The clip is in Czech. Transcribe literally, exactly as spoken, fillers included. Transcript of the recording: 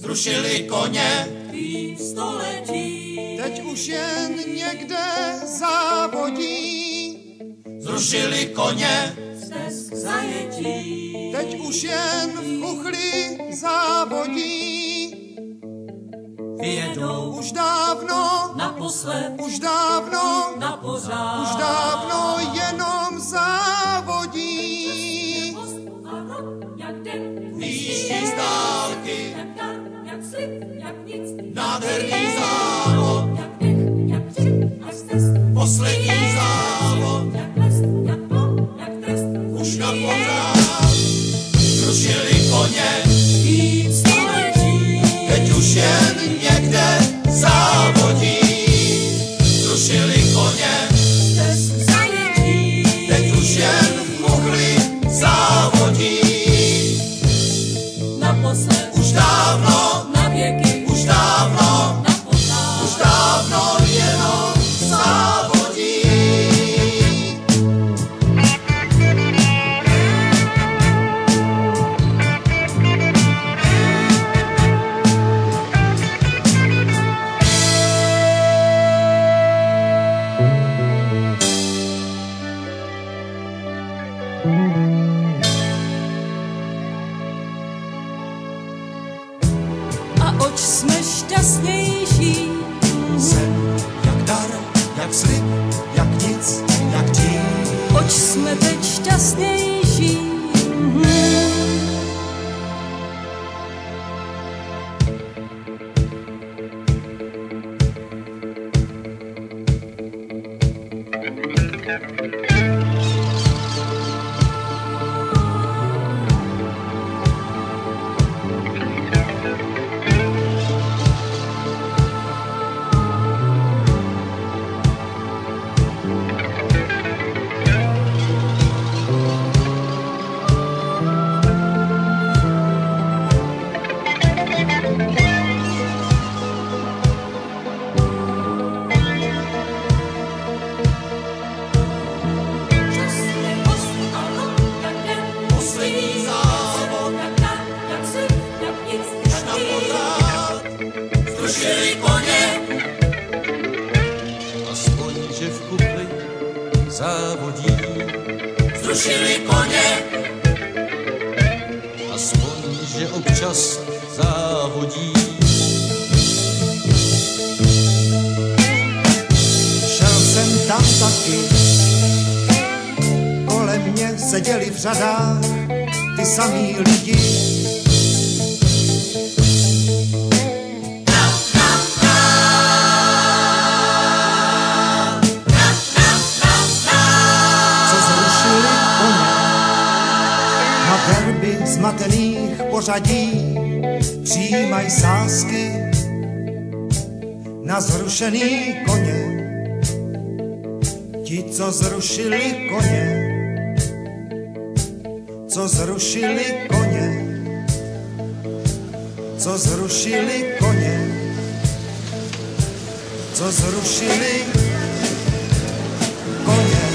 zrušili koně. Tým století. Teď už jen někde závodí. Zrušili koně. Stesk zajetí. Teď už jen v Chuchli závodí. Vyjedou Už dávno, naposled, už dávno, na pořád. už dávno jenom závodí. Výjíždí z dálky, Jak dar, jak slib, jak nic. nádherný závod, Jak dech, jak přip, až test. poslední závod, Jak lest, jak plon, jak trest. už na pořád. Zrušili koně, Tým století. teď už jen někde závodí. Zrušili koně, Stesk zajetí. teď už jen v Chuchli závodí. Naposled, Už dávno, na věky. už dávno, Na pořád. už dávno jenom závodí. A oč jsme šťastnější, Jsem jak dar, jak slib, jak nic, jak tím. oč jsme teď šťastnější. Poslední závod, Jak dar, jak slib, jak nic, už na pořád. Zrušili koně, Aspoň, že v Chuchli závodí, zrušili koně, aspoň, že občas závodí. Šel jsem tam taky, kolem mě seděli v řadách ty samý lidi. Co zrušili koně, na derby zmatených pořadí přijímaj sázky na zrušený koně. Ti, co zrušili koně, co zrušili koně, co zrušili koně, co zrušili koně.